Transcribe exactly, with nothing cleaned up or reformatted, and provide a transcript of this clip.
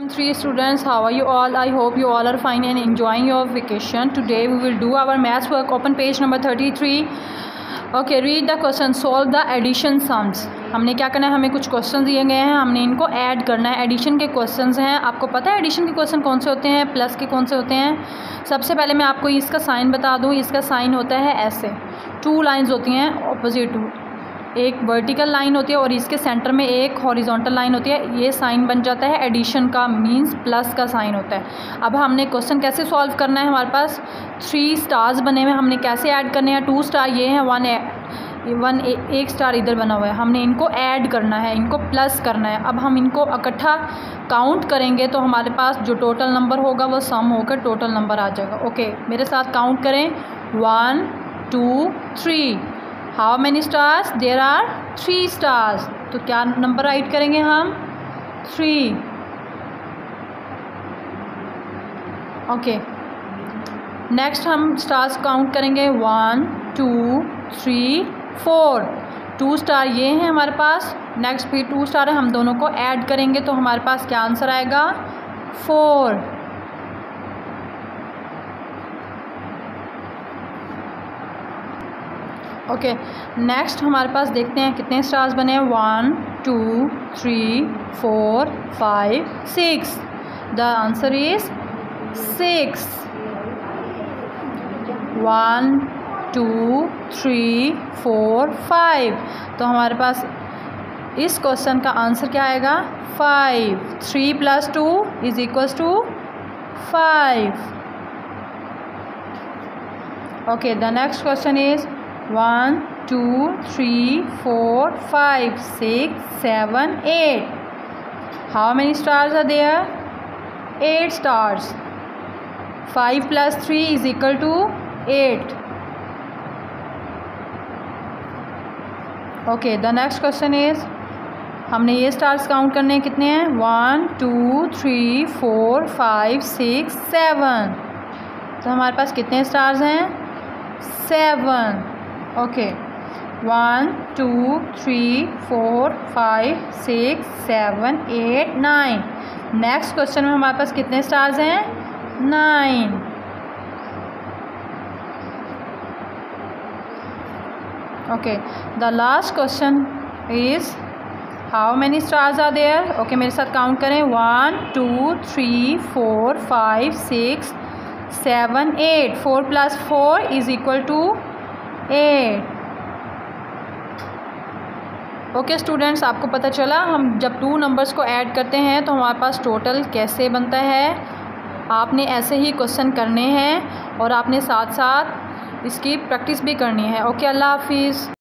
Three students, how are you all? I hope you all are fine and enjoying your vacation. Today we will do our maths work. Open page number thirty-three. Okay, read the question. Solve the addition sums. हमने क्या करना है, हमें कुछ question दिए गए हैं, हमने इनको ऐड करना है. एडिशन के क्वेश्चंस हैं. आपको पता है एडिशन के क्वेश्चन कौन से होते हैं, प्लस के कौन से होते हैं? सबसे पहले मैं आपको इसका साइन बता दूं. इसका साइन होता है ऐसे, टू लाइंस होती हैं ऑपोजिट टू, एक वर्टिकल लाइन होती है और इसके सेंटर में एक हॉरिजॉन्टल लाइन होती है. ये साइन बन जाता है एडिशन का, मींस प्लस का साइन होता है. अब हमने क्वेश्चन कैसे सॉल्व करना है, हमारे पास थ्री स्टार्स बने हुए हैं, हमने कैसे ऐड करने हैं. टू स्टार ये हैं, वन वन ए, एक स्टार इधर बना हुआ है, हमने इनको ऐड करना है, इनको प्लस करना है. अब हम इनको इकट्ठा काउंट करेंगे तो हमारे पास जो टोटल नंबर होगा वो सम होकर टोटल नंबर आ जाएगा. ओके, मेरे साथ काउंट करें. One two three. How many stars? There are three stars. तो क्या नंबर राइट करेंगे हम? थ्री. ओके, नेक्स्ट हम स्टार्स काउंट करेंगे. One two three four. Two star ये हैं हमारे पास, नेक्स्ट भी टू स्टार है, हम दोनों को ऐड करेंगे तो हमारे पास क्या आंसर आएगा? फोर. ओके, नेक्स्ट हमारे पास देखते हैं कितने स्टार्स बने हैं. One two three four five six. The answer is six. One two three four five. तो हमारे पास इस क्वेश्चन का आंसर क्या आएगा? Five. Three plus two is equals to five. Okay, the next question is one two three four five six seven eight. How many stars are there? Eight stars. Five plus three is equal to eight. Okay, the next question is, हमने ये stars count करने हैं, कितने हैं? One two three four five six seven. तो हमारे पास कितने स्टार्स हैं? Seven. Okay, one two three four five six seven eight nine. Next question में हमारे पास कितने स्टार्स हैं? Nine. Okay, the last question is how many stars are there? Okay, मेरे साथ काउंट करें. One two three four five six seven eight. Four plus four is equal to eight. Okay students, आपको पता चला हम जब two numbers को add करते हैं तो हमारे पास टोटल कैसे बनता है. आपने ऐसे ही क्वेश्चन करने हैं और आपने साथ साथ इसकी प्रैक्टिस भी करनी है. ओके, अल्लाह हाफिज़.